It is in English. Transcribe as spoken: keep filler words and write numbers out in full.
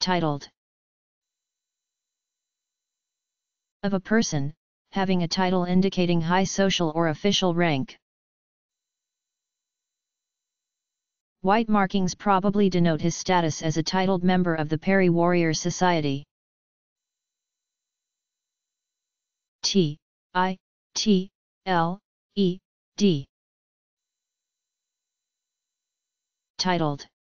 Titled. Of a person, having a title indicating high social or official rank. White markings probably denote his status as a titled member of the Peri warrior society. T, I, T, L, E, D. Titled.